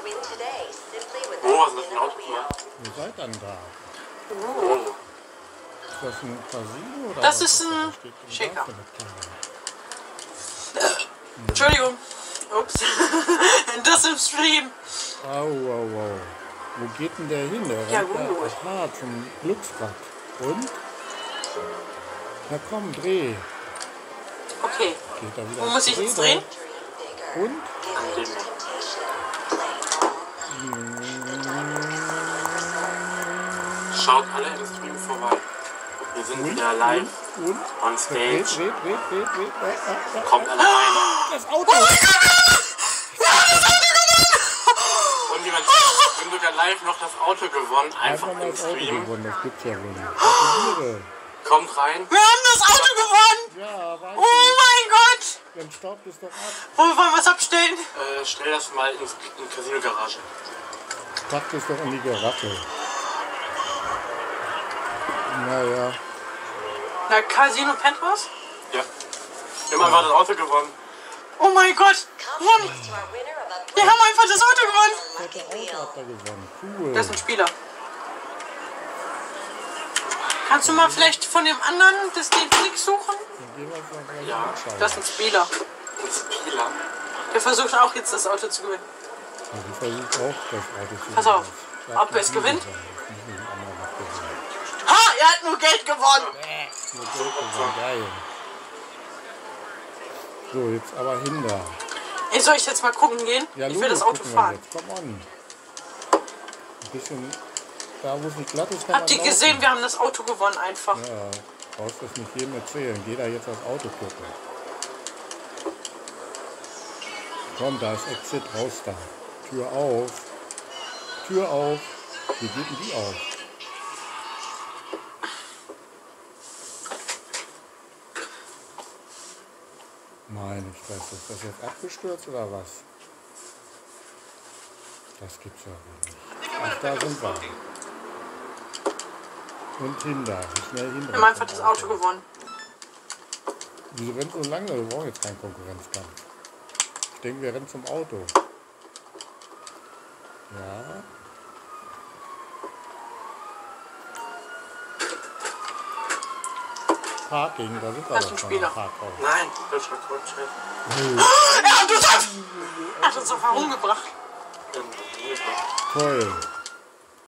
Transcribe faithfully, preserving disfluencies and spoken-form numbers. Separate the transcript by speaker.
Speaker 1: Oh, was ist das für ein Auto gemacht?
Speaker 2: Ihr seid dann da.
Speaker 1: Oh.
Speaker 2: Ist das ein Casino oder
Speaker 3: Das
Speaker 2: was
Speaker 3: ist ein
Speaker 2: Was steht denn da
Speaker 3: Shaker.
Speaker 2: für eine Karre?
Speaker 3: Entschuldigung. Ups. Das im Stream.
Speaker 2: Au, au, au. Wo geht denn der hin? Der
Speaker 3: Ja,
Speaker 2: rennt da,
Speaker 3: gut.
Speaker 2: aha, zum Glücksrad. Und? Na komm, dreh.
Speaker 3: Okay.
Speaker 2: Geht da wieder
Speaker 3: Wo muss ich jetzt drehen?
Speaker 2: Und?
Speaker 1: Schaut alle im Stream vorbei. Wir sind
Speaker 2: Und?
Speaker 1: wieder live
Speaker 2: Und? Und?
Speaker 1: on
Speaker 2: Dreht,
Speaker 1: stage.
Speaker 2: dreht, dreht, dreht, dreht. Ah, ah, ah.
Speaker 1: Kommt alle rein.
Speaker 2: Das Auto!
Speaker 1: Und jemand wir haben sogar live noch das Auto gewonnen. Einfach
Speaker 2: Einfach mal
Speaker 1: im
Speaker 2: das Auto
Speaker 1: Stream.
Speaker 2: gewonnen, das gibt's ja wohl nicht. Gratuliere.
Speaker 1: Kommt rein.
Speaker 3: Wir haben das Auto gewonnen.
Speaker 2: Ja, weiß
Speaker 3: Oh mein Gott.
Speaker 2: ich. Dann staubt es doch ab.
Speaker 3: Wollen wir was abstellen?
Speaker 1: Äh, stell das mal ins, in die Casino-Garage.
Speaker 2: Packt es doch in die Garage. Naja.
Speaker 3: Na, Casino Penthouse?
Speaker 1: Ja. Wir haben einfach das Auto gewonnen.
Speaker 3: Oh mein Gott. Wir haben, wir haben einfach das Auto gewonnen.
Speaker 2: Das Auto hat er gewonnen. Cool.
Speaker 3: Das ist ein Spieler. Kannst du mal vielleicht von dem anderen das den Flick suchen?
Speaker 2: Dann gehen wir jetzt mal gleich
Speaker 1: Ja.
Speaker 2: anschauen.
Speaker 3: Das ist ein Spieler.
Speaker 1: Ein Spieler.
Speaker 3: Der versucht auch jetzt das Auto zu gewinnen.
Speaker 2: Ja, die versucht auch das Auto zu
Speaker 3: Pass auf,
Speaker 2: gewinnen.
Speaker 3: ob er es gewinnt?
Speaker 2: Das muss nicht ein anderer noch gewinnen.
Speaker 3: Ha, er hat nur Geld gewonnen.
Speaker 2: Nur Geld gewonnen, geil. So, jetzt aber hinter.
Speaker 3: Ey, soll ich jetzt mal gucken gehen?
Speaker 2: Ja,
Speaker 3: Ich will das
Speaker 2: Ludo,
Speaker 3: Auto
Speaker 2: gucken wir
Speaker 3: fahren.
Speaker 2: Jetzt. Komm on. Ein bisschen, da wo es nicht glatt ist, kann
Speaker 3: Habt
Speaker 2: man
Speaker 3: ihr gesehen, wir haben das Auto gewonnen einfach.
Speaker 2: Ja, brauchst das nicht jedem erzählen. Geh da jetzt aufs Auto gucken. Komm, da ist Exit raus da. Tür auf. Tür auf. Wie geht denn die auf? Meine Fresse, ist das jetzt abgestürzt oder was? Das gibt's ja wohl nicht. Ach, da sind wir. Und hinter. Wie schnell hinter.
Speaker 3: Wir haben einfach das Auto gewonnen.
Speaker 2: Wieso rennt so lange? Wir brauchen jetzt keinen Konkurrenzkampf. Ich denke, wir rennen zum Auto. Ja. Parking, da sind wir
Speaker 3: Das ist
Speaker 2: doch
Speaker 3: ein
Speaker 2: schon.
Speaker 3: Spieler.
Speaker 2: Parkhaus.
Speaker 1: Nein, das ist Rekordchef.
Speaker 3: Er hat uns, er hat uns auf herumgebracht.
Speaker 1: Ähm,
Speaker 2: Toll.